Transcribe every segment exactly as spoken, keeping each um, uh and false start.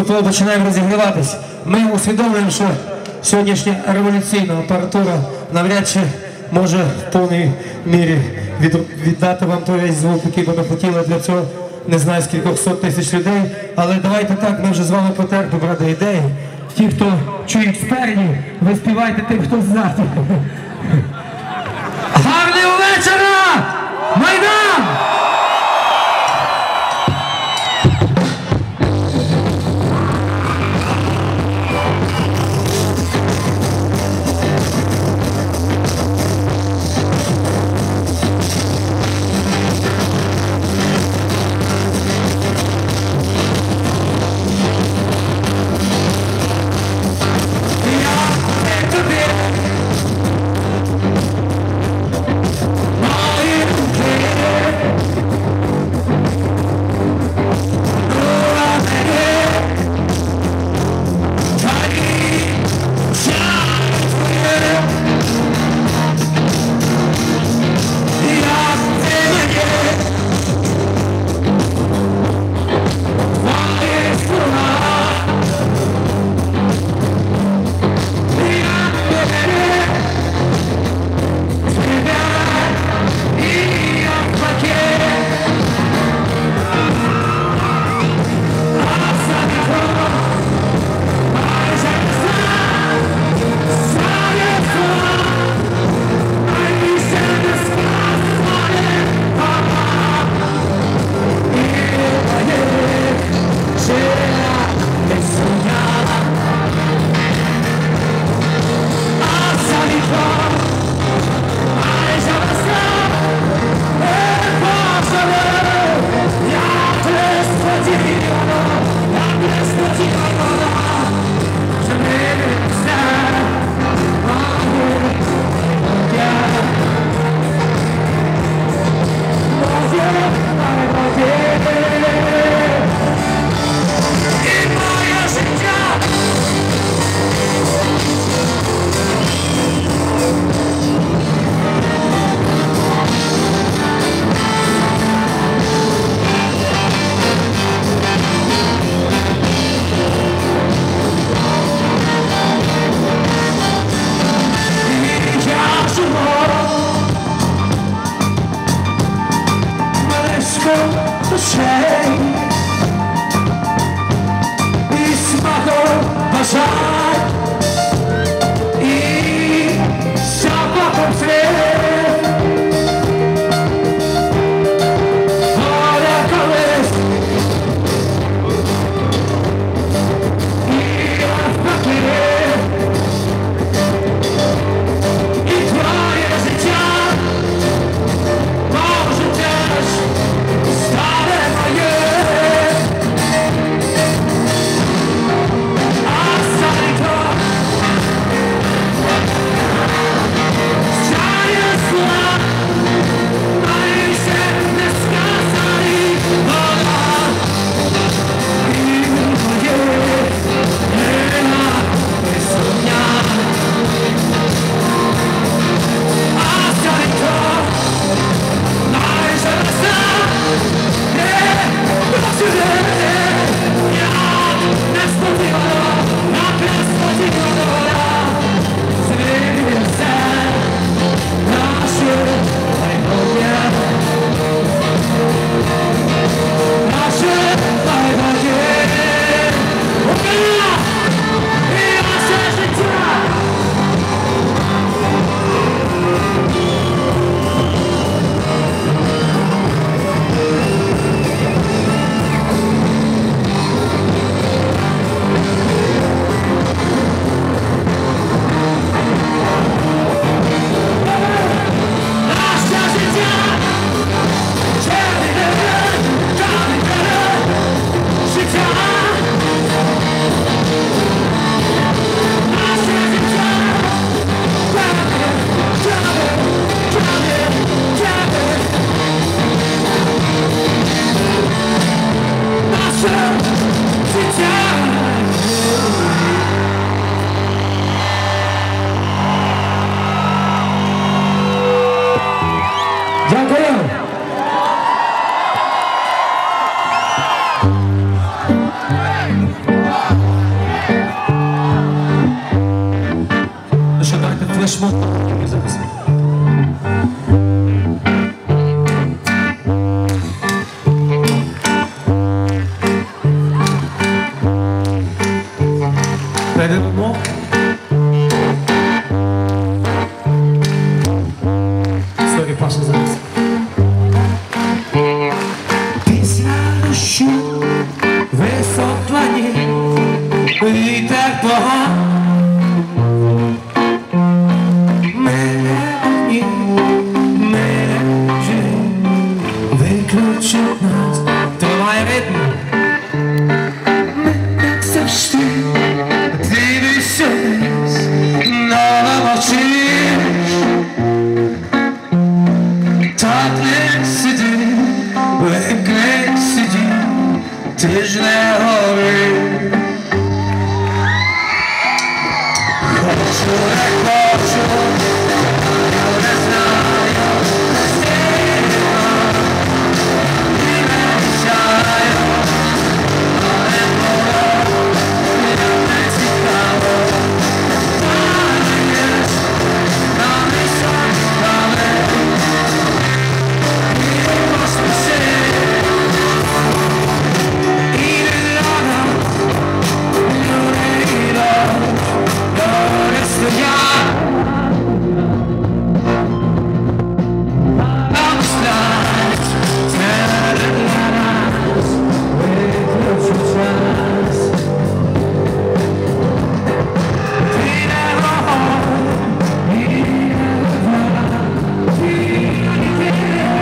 потихеньку починаємо розігріватись. Ми усвідомлюємо, що сьогоднішня революційна апаратура навряд чи може в повній мірі від, віддати вам той весь звук, який би ми хотіли для цього, не знаю, скількох сот тисяч людей. Але давайте так, ми вже з вами потерпимо ради ідеї. Ті, хто чують спереді, ви співайте тим, хто ззаду. Гарного вечора! Майдан! Yeah. Перейдемо. Сорі, Паша, зараз. Після дощу висохла ніч, вітер поган. Мене одні, мене живі, виключить нас, тримай ритм. Мене завжди дивишся вниз, но мовчиш. Так не сиди, викрий сиді, ти ж не гори. Хочу, не хочу, я не знаю, сила, і не мішаю, але було, я не цікаво. Знаєш, нам і сам цікаве, і поспіши, і не рано, люди йдуть, доля стоять. Нам знать, серед нас, виключить час. Ти не вогонь, і не вода, і не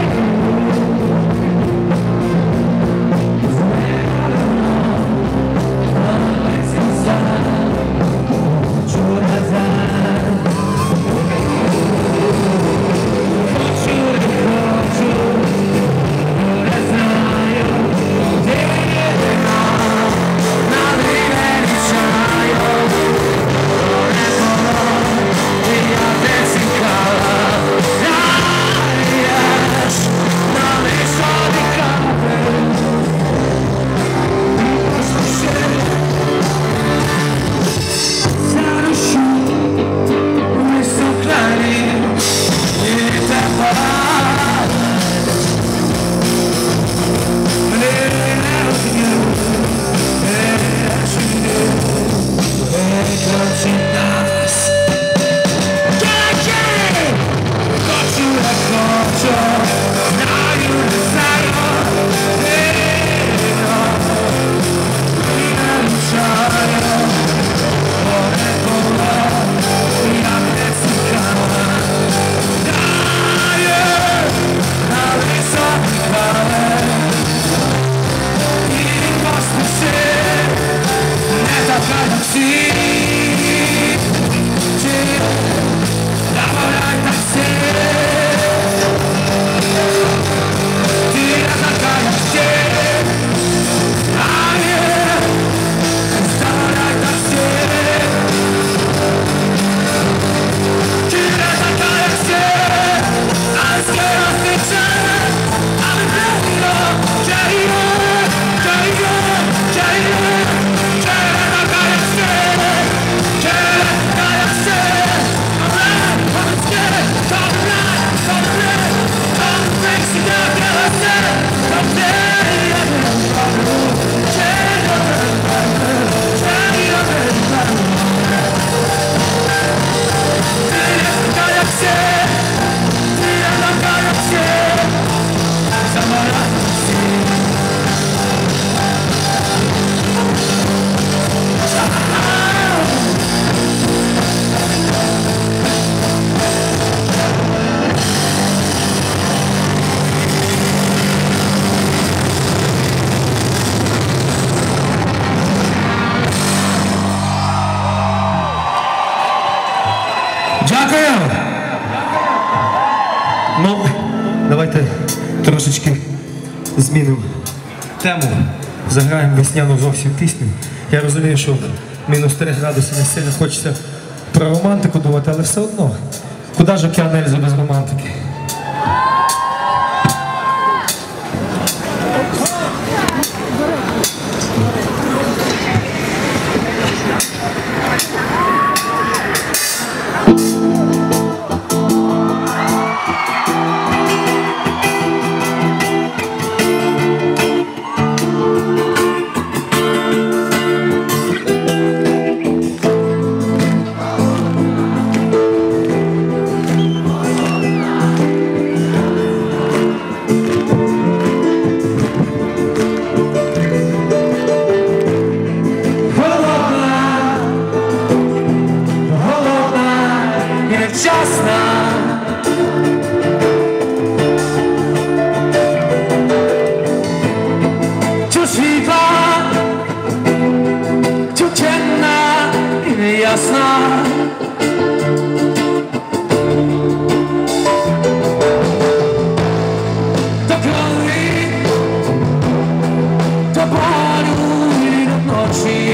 Дякую! Ну, давайте трошечки змінимо тему. Заграємо весняну зовсім пісню. Я розумію, що мінус три градуси не сильно хочеться про романтику думати, але все одно. Куди ж океан Ельзи без романтики? очі.